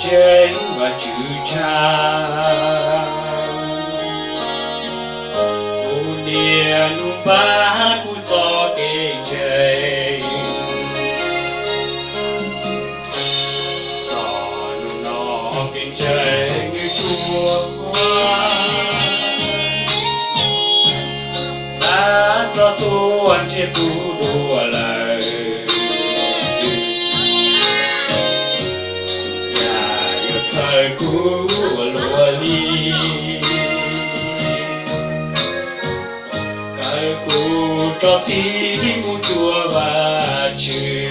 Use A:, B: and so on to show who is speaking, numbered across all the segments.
A: trên và chữ cha u nia nu ba cu to kê chơi gió nu nó kê chơi như chua đã cho tuôn che tu đùa lời thời cũ lúa ly cái cũ cho tí mu chua và chữ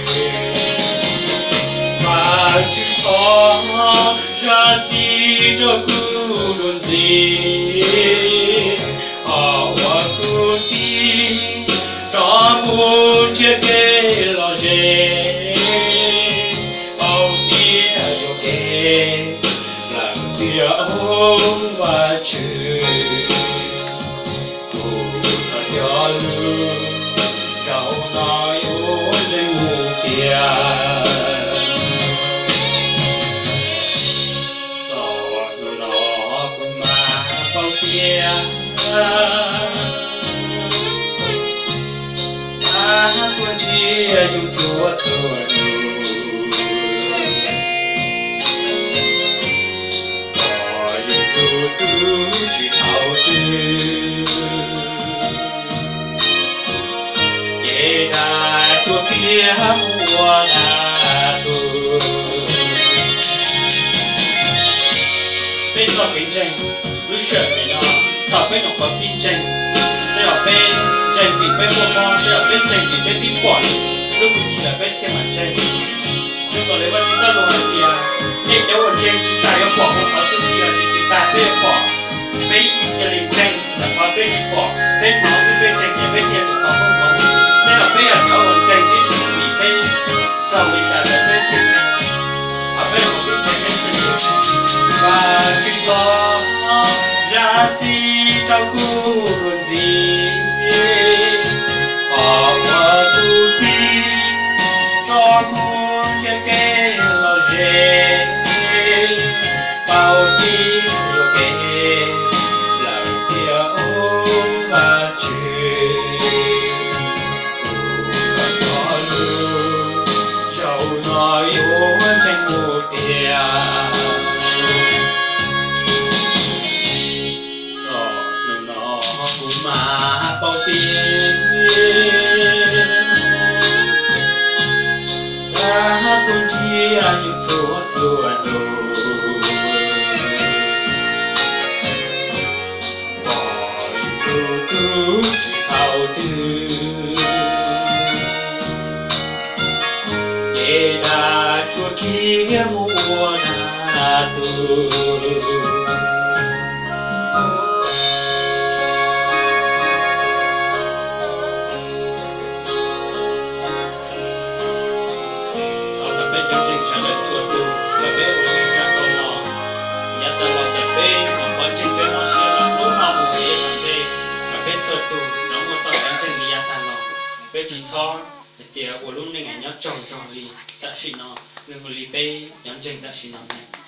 A: có ra gì cho cũ luôn gì họ qua cũ tí cho buồn chia kê lo dễ ôm và chữ cụ thật gió lưu cháu nói ôm danh mù kia gió nó cũng mà bao kia quân chia dùng chúa chúa chỉ thảo tư chế đại thua kia mua là tu bên trong kinh tranh lúc sợ này nó thảo bên nó có kinh tranh đây là bên tranh thì bên mua con đây là bên tranh thì bên tin quản lúc cũng chỉ là bên thiên bản tranh nhưng còn lấy vào chúng ta luôn là kia nên nếu một tranh chúng ta có bỏ một thứ gì là chúng ta sẽ bỏ bên gia đình tranh là có bên chỉ bỏ bên máu bên bên tranh thì bên tiền cũng có không có nên là bên là có một tranh thì bị bên trong thì cả bên tiền tranh ở bên một bên tranh bên và khi có giá trị trong cu luôn gì họ qua tu ti cho buồn che kê lo dễ bao ti yêu kê lòng tia ôm và chữ còn có lưu dẫu nói ôm tranh một tia gió nó cũng mà bao tiền đã tôn chia những chúa chúa đồ chỉ thảo tư chế đà chua kia mua na tu bé chỉ so để tiệt của lúc này ngày nhớ trồng trồng lì đã xin nó người lì bé nhắn chân đã xin nó này